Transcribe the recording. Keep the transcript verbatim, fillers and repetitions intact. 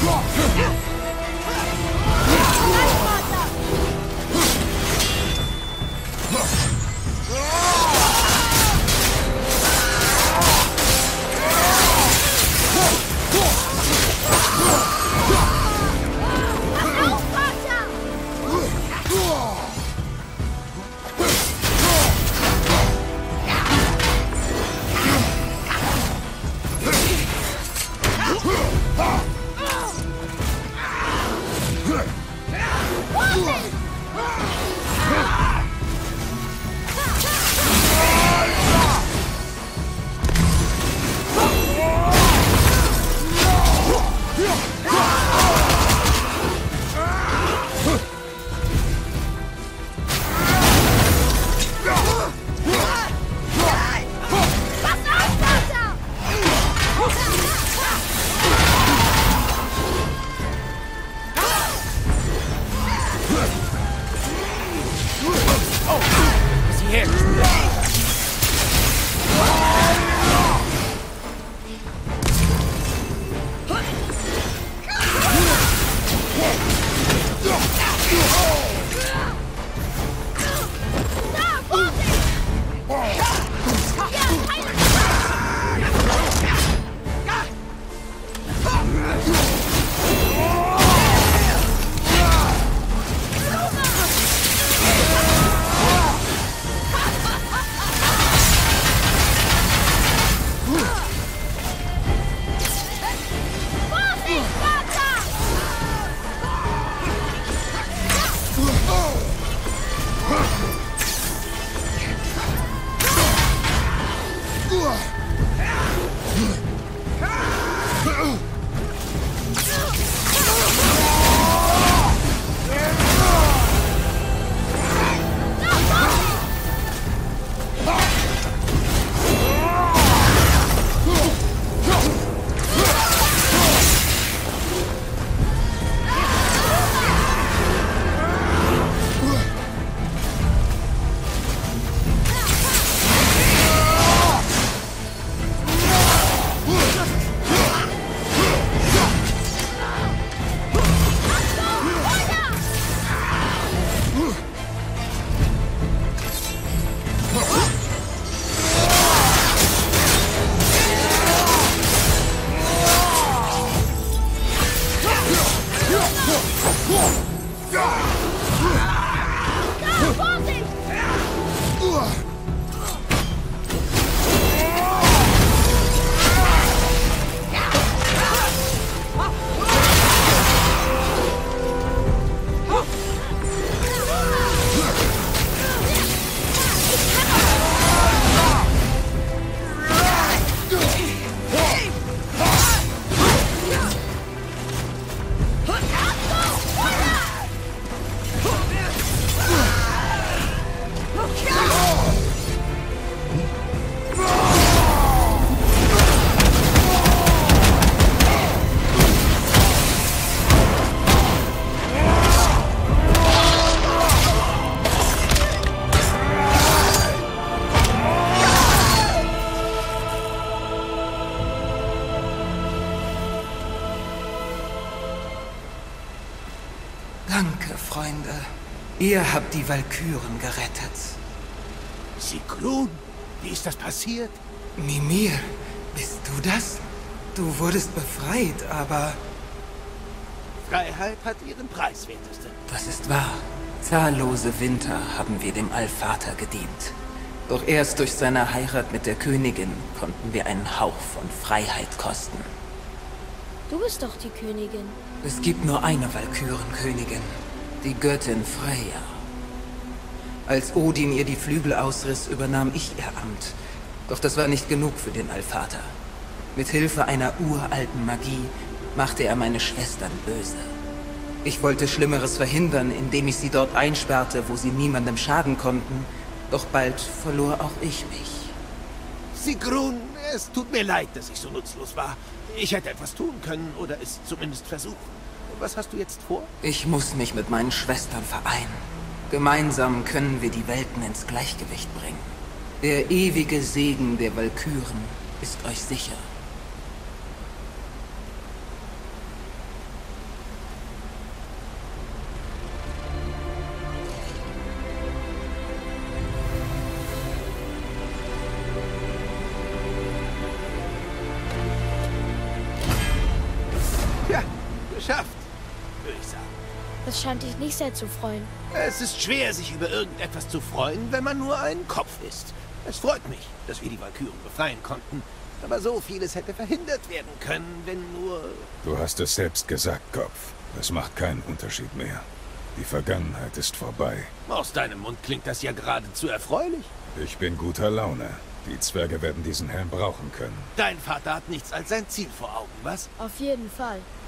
Danke, Freunde. Ihr habt die Walküren gerettet. Sigrun, wie ist das passiert? Mimir, bist du das? Du wurdest befreit, aber... Freiheit hat ihren Preis, Werteste. Das ist wahr. Zahllose Winter haben wir dem Allvater gedient. Doch erst durch seine Heirat mit der Königin konnten wir einen Hauch von Freiheit kosten. Du bist doch die Königin. Es gibt nur eine Walkürenkönigin, die Göttin Freya. Als Odin ihr die Flügel ausriss, übernahm ich ihr Amt. Doch das war nicht genug für den Allvater. Mit Hilfe einer uralten Magie machte er meine Schwestern böse. Ich wollte Schlimmeres verhindern, indem ich sie dort einsperrte, wo sie niemandem schaden konnten. Doch bald verlor auch ich mich. Sigrun, es tut mir leid, dass ich so nutzlos war. Ich hätte etwas tun können oder es zumindest versuchen. Was hast du jetzt vor? Ich muss mich mit meinen Schwestern vereinen. Gemeinsam können wir die Welten ins Gleichgewicht bringen. Der ewige Segen der Walküren ist euch sicher. geschafft, würde ich sagen. Das scheint dich nicht sehr zu freuen. Es ist schwer, sich über irgendetwas zu freuen, wenn man nur ein Kopf ist. Es freut mich, dass wir die Walküren befreien konnten. Aber so vieles hätte verhindert werden können, wenn nur... Du hast es selbst gesagt, Kopf. Es macht keinen Unterschied mehr. Die Vergangenheit ist vorbei. Aus deinem Mund klingt das ja geradezu erfreulich. Ich bin guter Laune. Die Zwerge werden diesen Helm brauchen können. Dein Vater hat nichts als sein Ziel vor Augen, was? Auf jeden Fall.